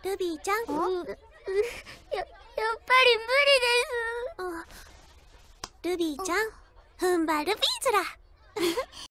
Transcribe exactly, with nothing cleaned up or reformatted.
ルビーちゃん。 や、やっぱり無理です。 ルビーちゃん、踏ん張ルビーズラ。